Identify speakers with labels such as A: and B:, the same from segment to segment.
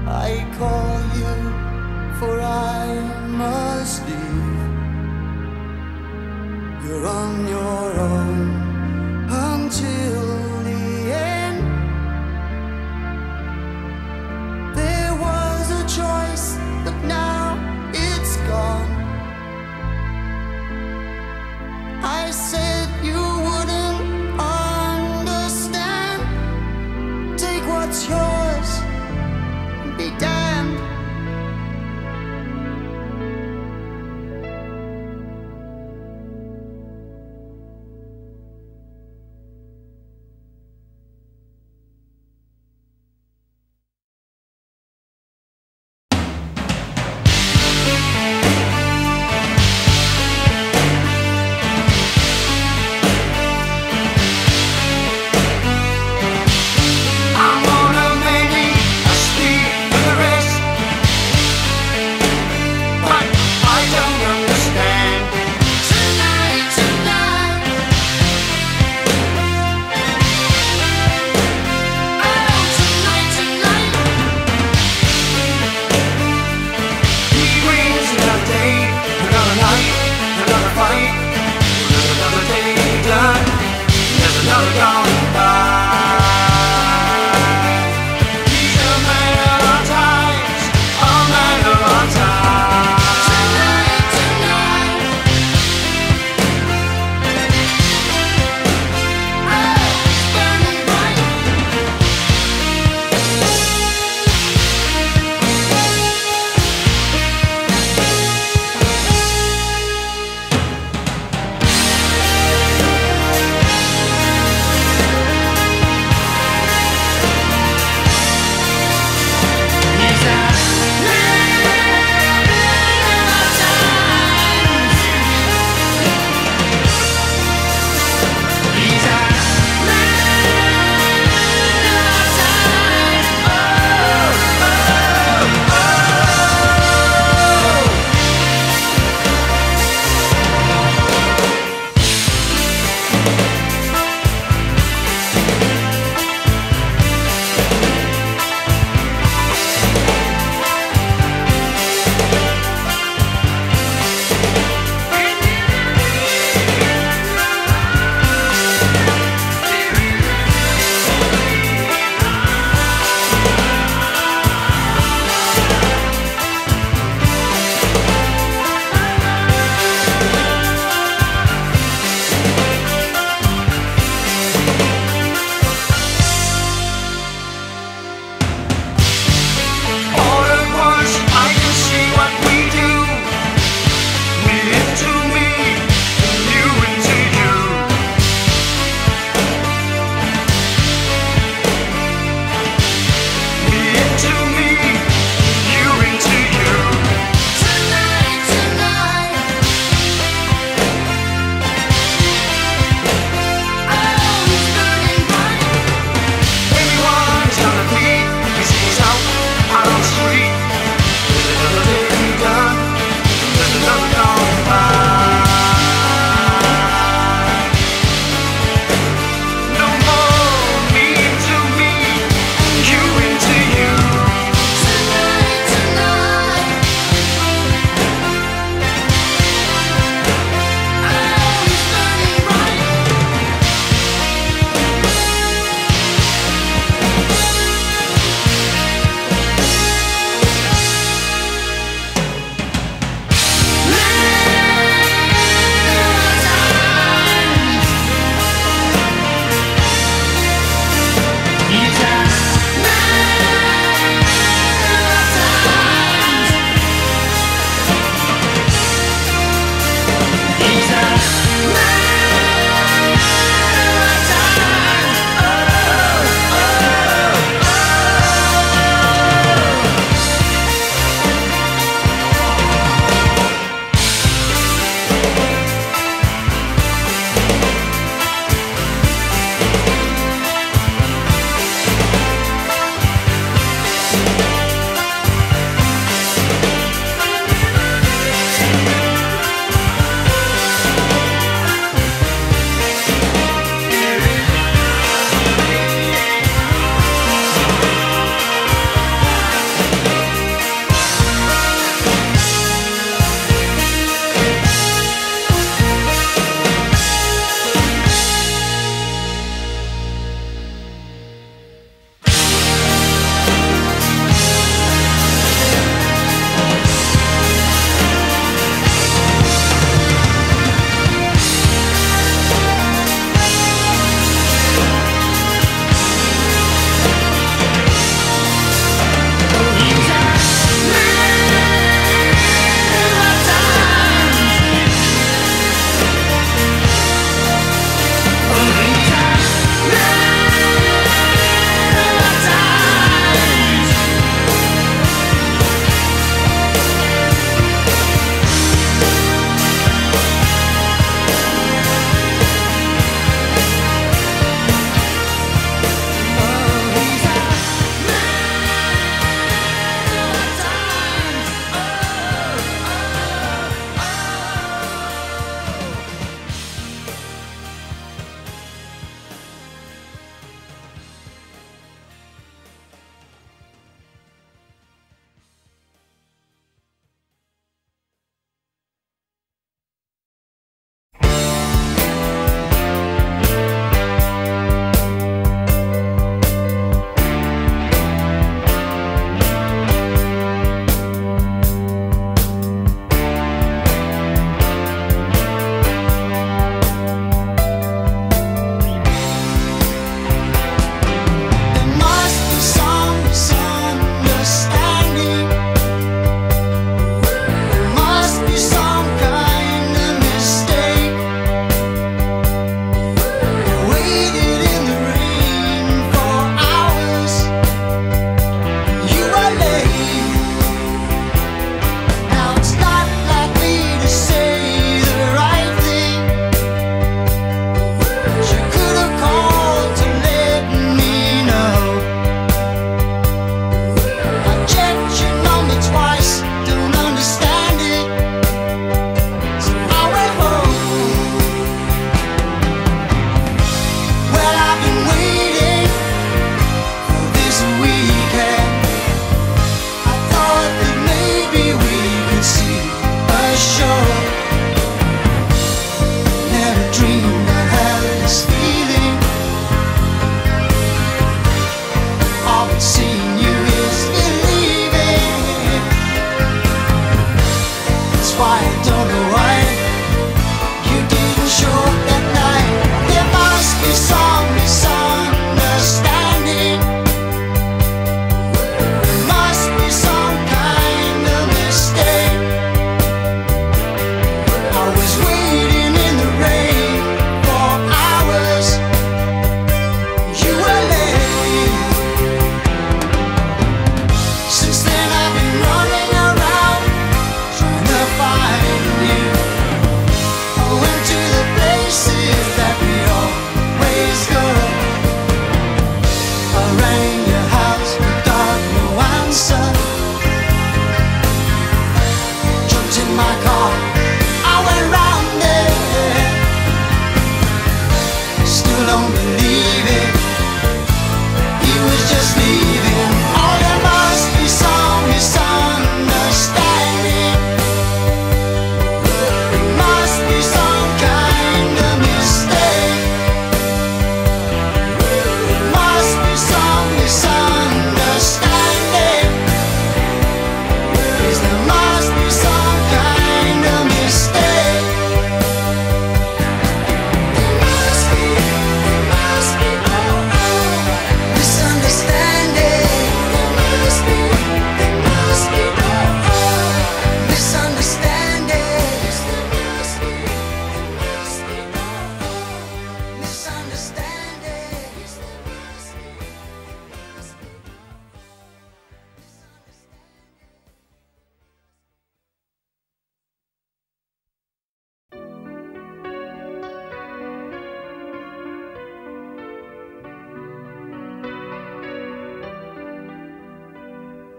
A: I call you, for I must leave. You're on your own until the end. There was a choice, but now it's gone. I said you wouldn't understand. Take what's yours and be damned.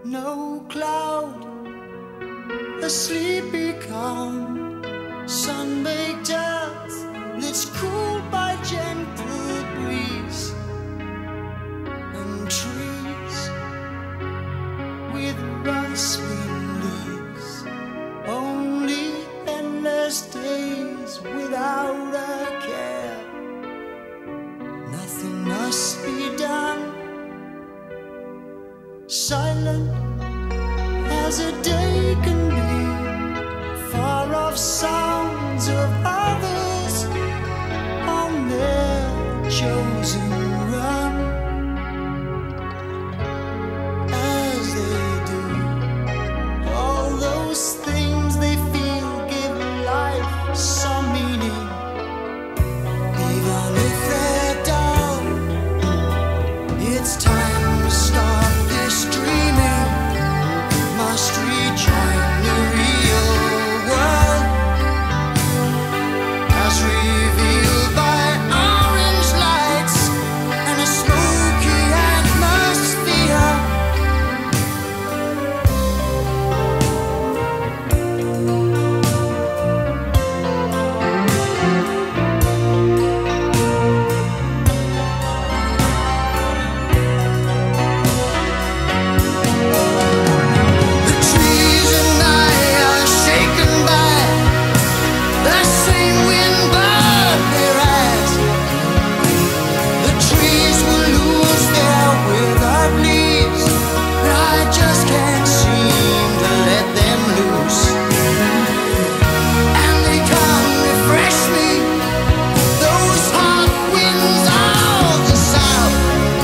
A: no cloud, a sleepy calm, sun-baked earth that's cooled by gentle breeze, and trees with rustling leaves. Only endless days without a care. Nothing must be done. Silent as a day can be, far off sounds of others on their chosen run, as they do. All those things they feel give life some meaning, even if they're down. It's time to start this dreaming. Must rejoin the real world, as revealed by orange lights and a smoky atmosphere. The trees and I are shaken by the same wind, but whereas the trees will lose their withered leaves, but I just can't seem to let them loose. And they come refresh me, those hot winds of the south.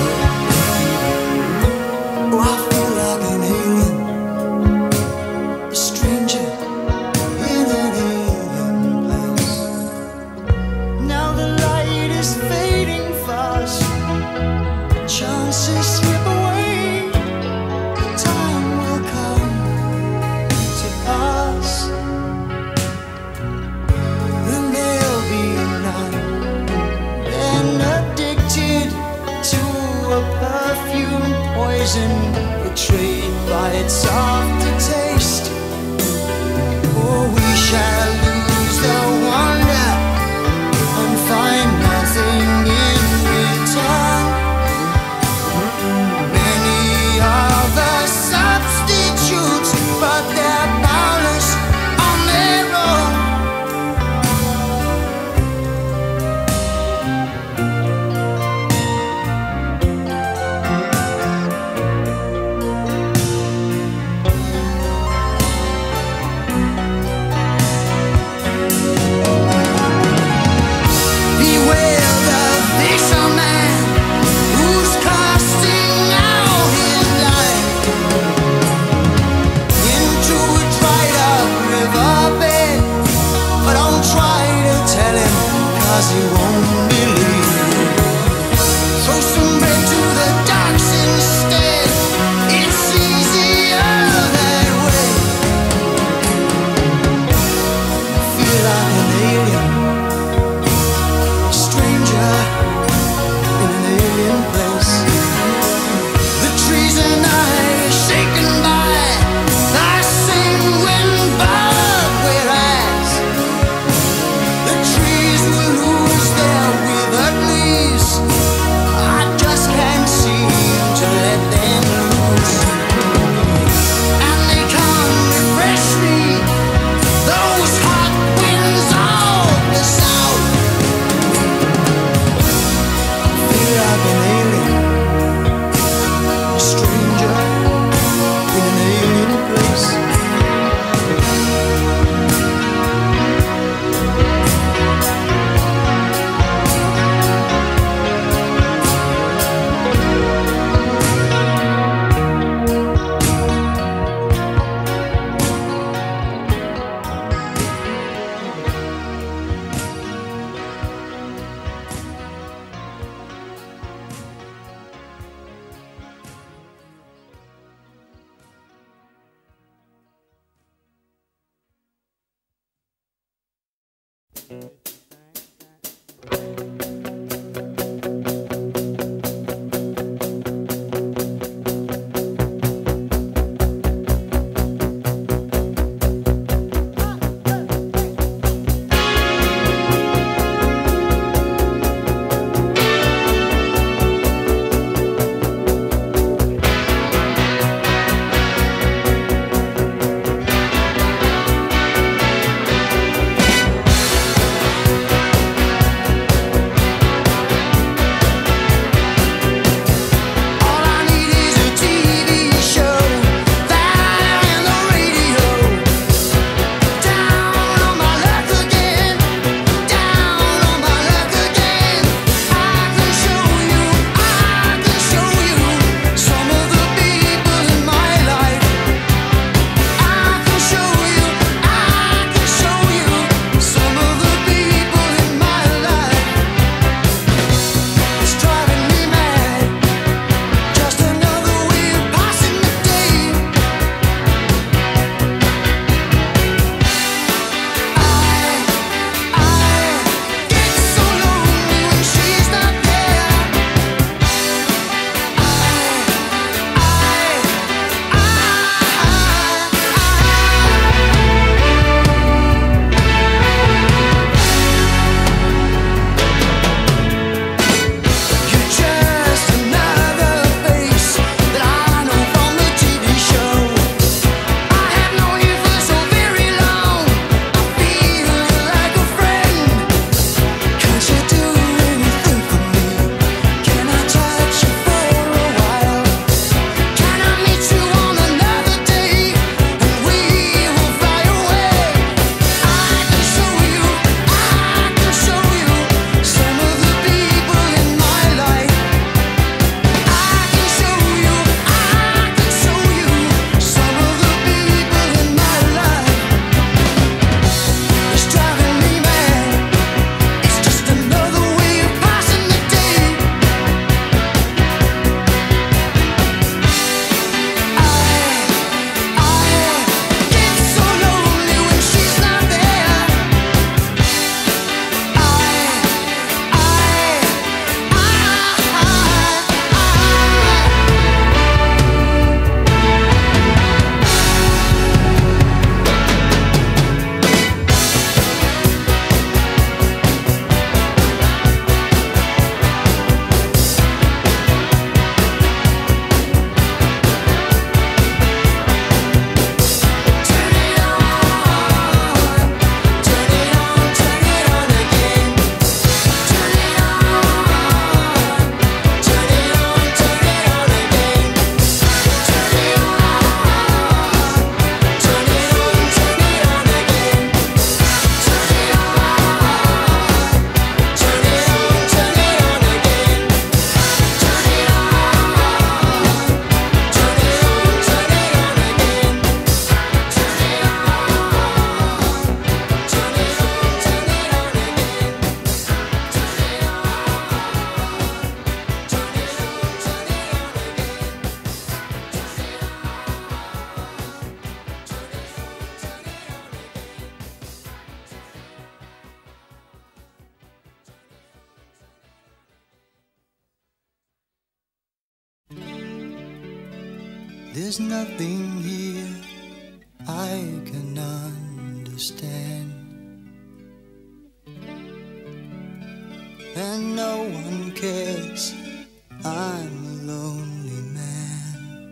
A: Oh, I feel like an alien, a stranger in an alien place. Now the light is fading fast, chances slip away. The time will come to pass, then there'll be none. Then addicted to a perfume poison, betrayed by its aftertaste. Oh, we shall lose the wonder and find nothing in return. Many are the substitutes, but they're powerless on their own. Beware the fisherman who's casting out his line into a dried up riverbed. But don't try to tell him, 'cause he won't believe. Throw some bread to the ducks instead, it's easier that way. Feel like an alien, a stranger in an alien place. The trees and I are shaken by the same wind, but whereas the trees will lose their withered leaves, I just can't seem to let them loose. And they can't refresh me, those hot winds of the south. Feel like an alien, a stranger in an alien place. There's nothing here I can understand, and no one cares. I'm a lonely man.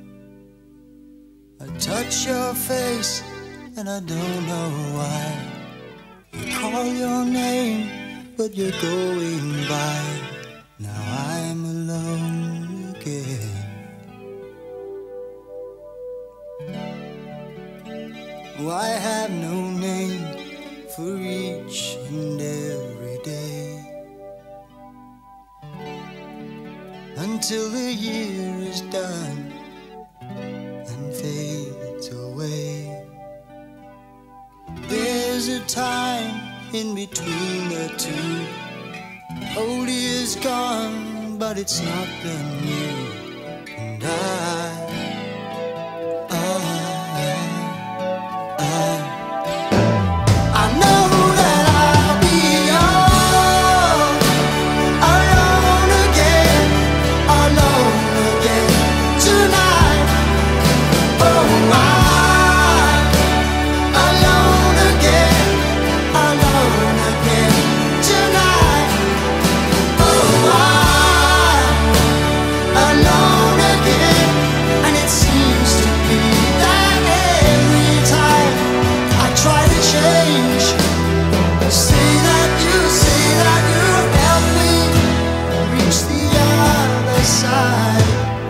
A: I touch your face and I don't know why. I call your name, but you're going by. Now I'm alone again. I have no name for each and every day, until the year is done and fades away. There's a time in between the two. Old year's gone, but it's not the new. And I know that I'll be alone again tonight. Oh, I'm alone again tonight. Oh, I'm alone again, and it seems to be that every time I try to change. Say that you help me reach the other side.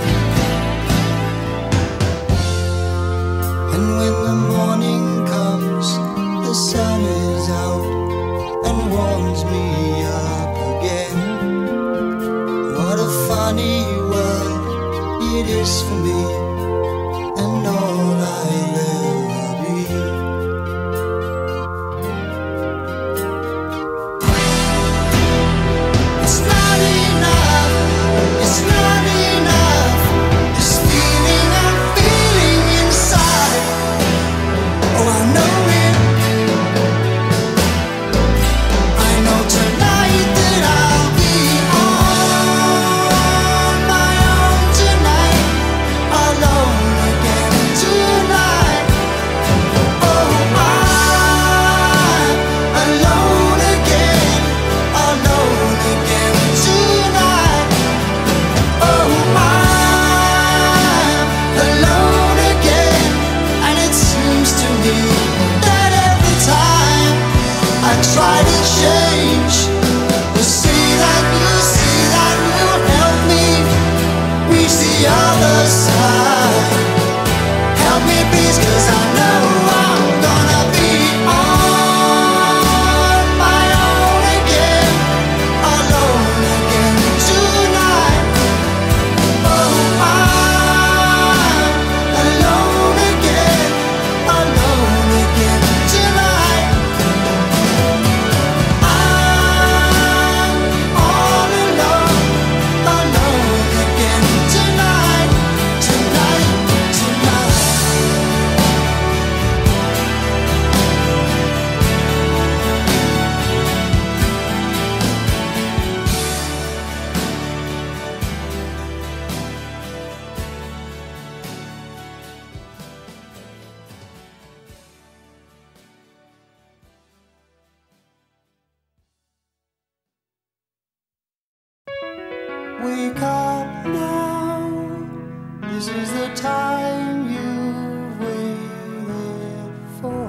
A: And when the morning comes, the sun is out and warms me up again. What a funny world it is for me, and all I'll ever be. It's not enough, this feeling I'm feeling inside. Oh, I know it. I know tonight that I'll be on my own tonight, alone again tonight. Oh, I'm alone again tonight. Oh, I'm alone again, and it seems to me that every time I try to change, you see that you help me reach the other side. Help me please, 'cause I know I'm gonna be on my own again, alone again tonight. Oh, I'm alone again tonight. I'm all alone again tonight. Wake up now, this is the time you've waited for.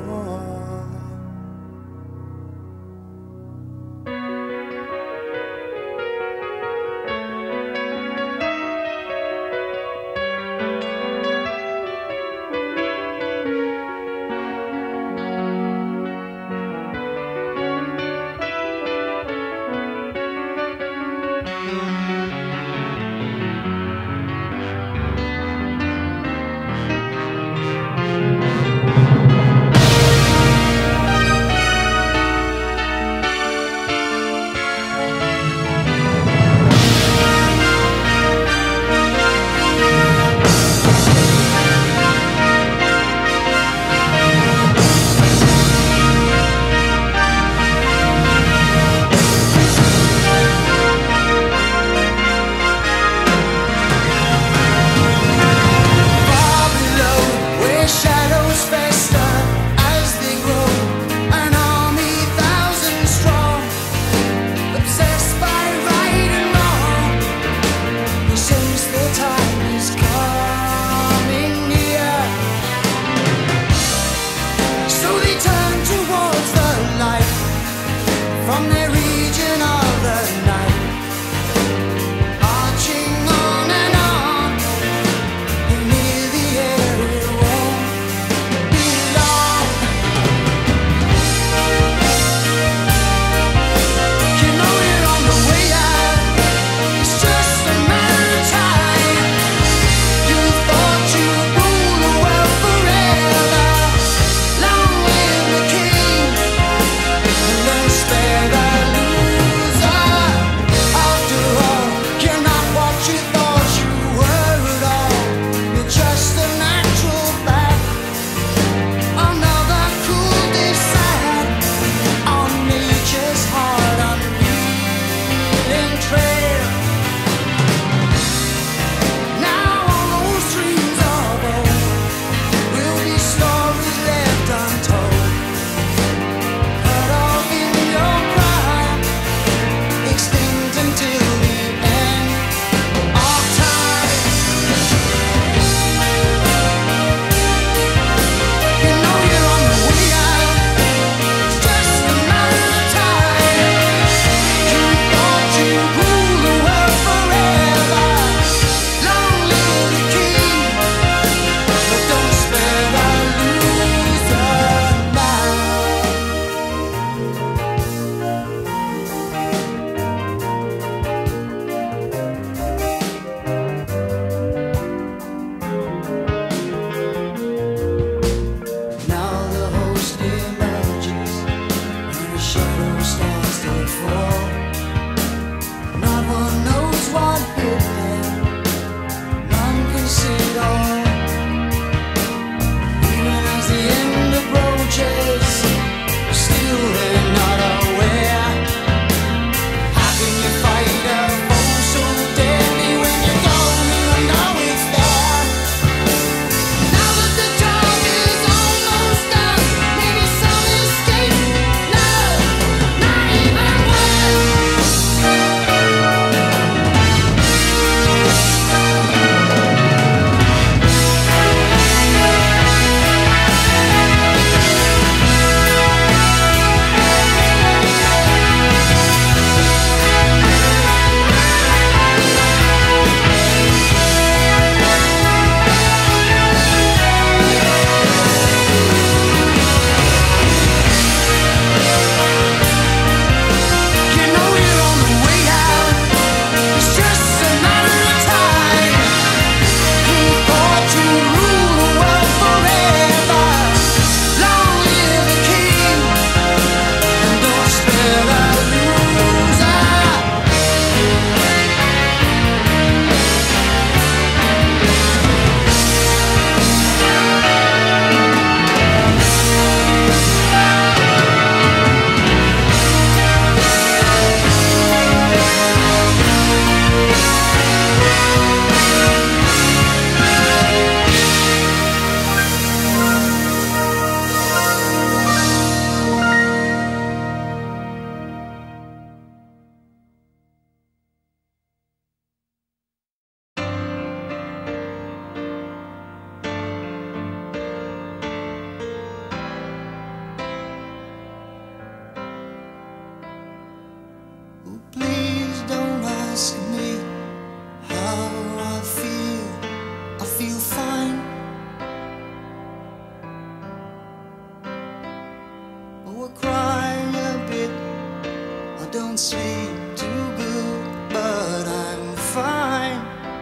A: crying a bit. I don't sleep too good, but I'm fine.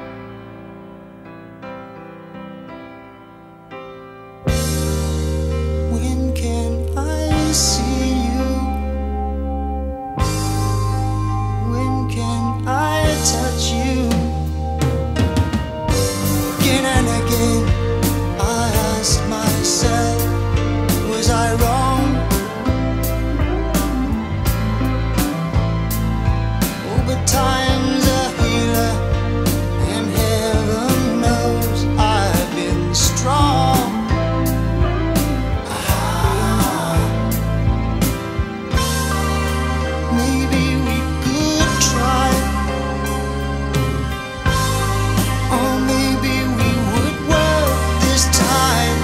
A: When can I see you? When can I touch you? Again and again I ask myself, was I wrong? Oh, but time's a healer, and heaven knows I've been strong. Maybe we could try, or maybe we would work this time.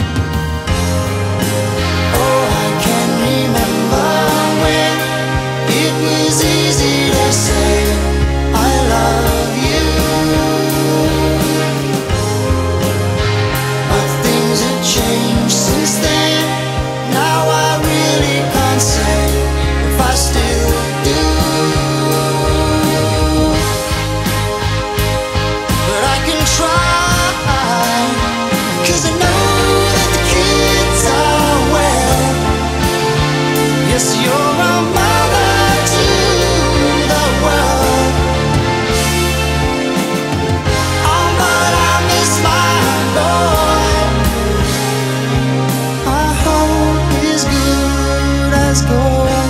A: Oh, I can remember when it was easy to say I love you, but things have changed since then. Now I really can't say if I still do, but I can try, 'cause I know that the kids are well. Yes, you're a mother to the world. Oh, but I miss my boy. I hope he's good as gold.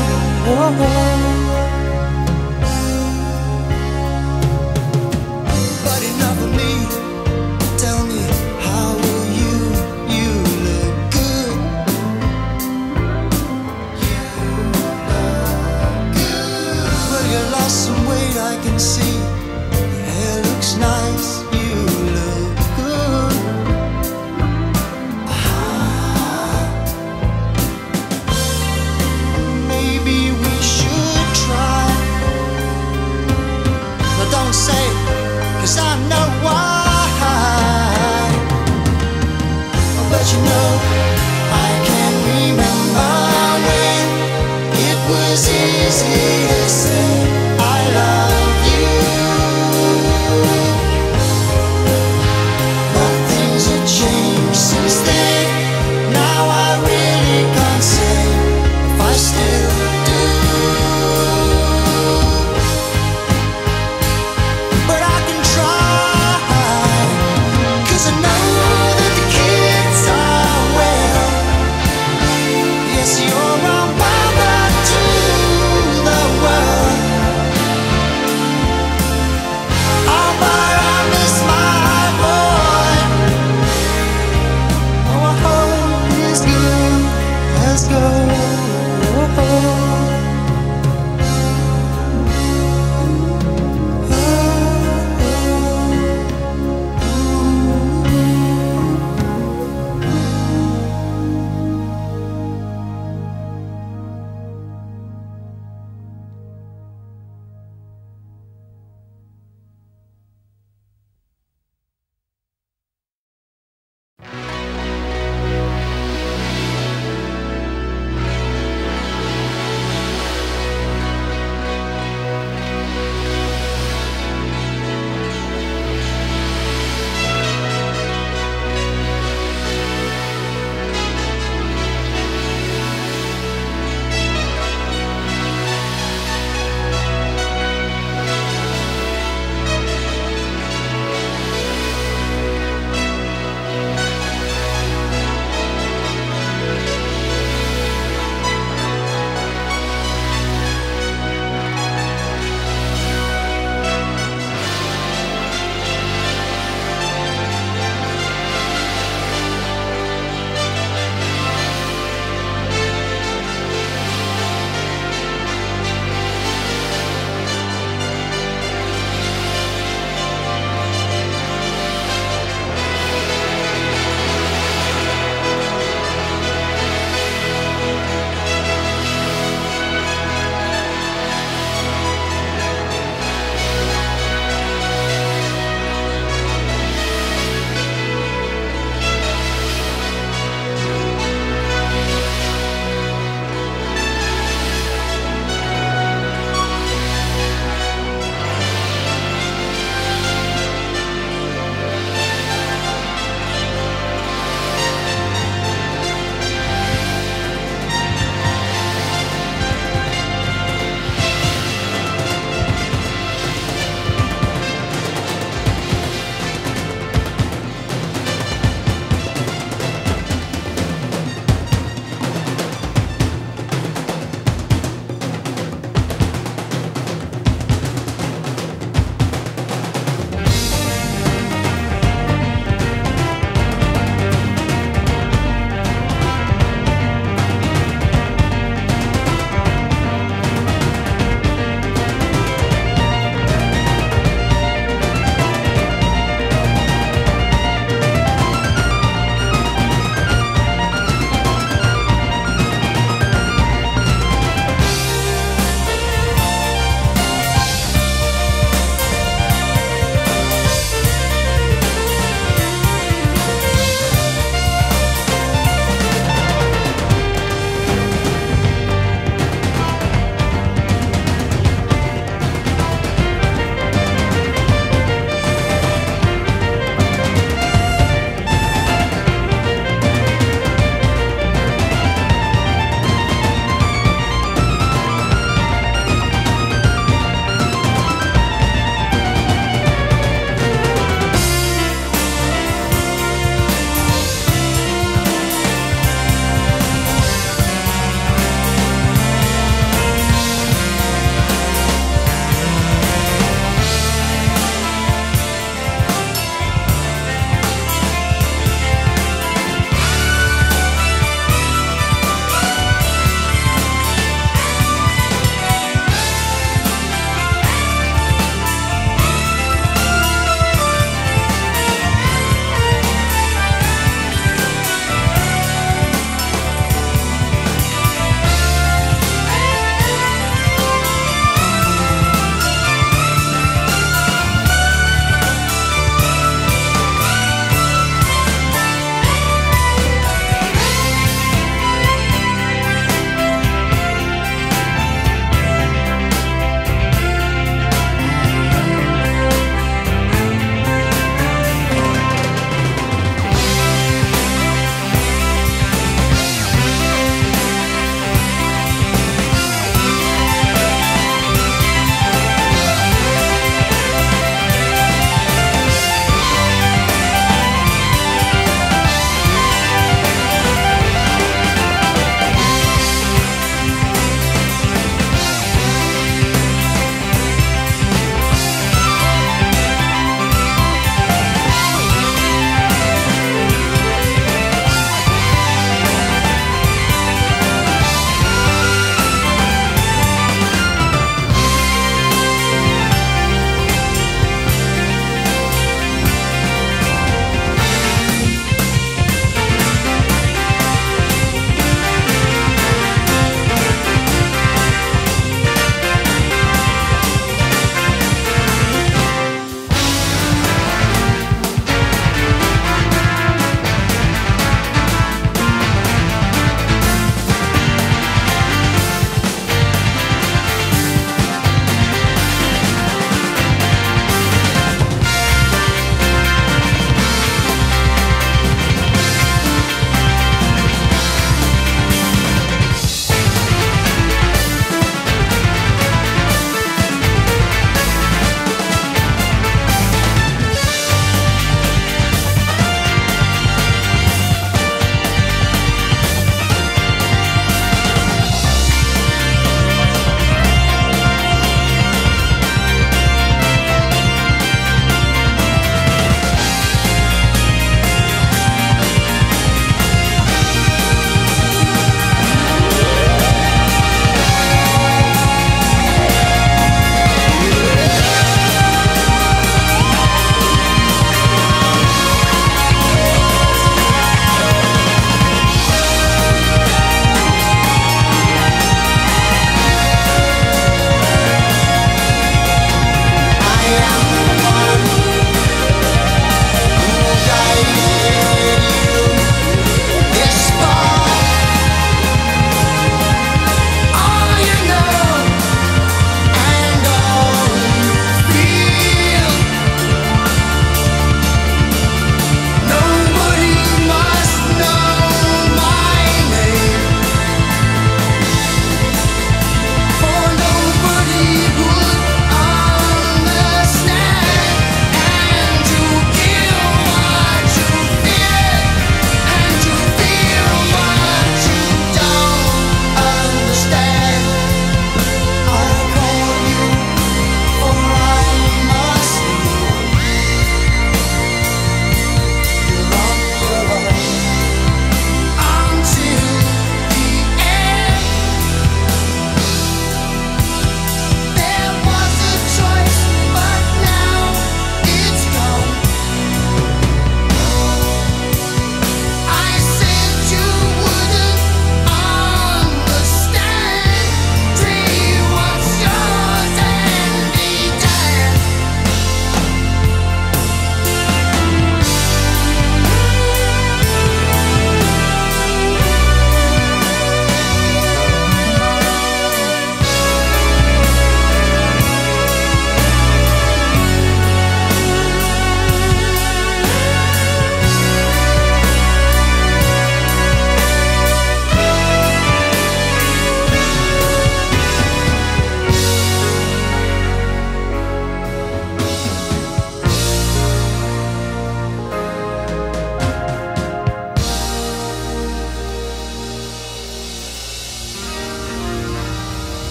A: But enough of me. Tell me, how are you? You look good. You look good. Well, you lost some weight, I can see. Your hair looks nice. You look good. Maybe we should try. But don't say, 'cause I know why. But you know, I can remember when it was easy to say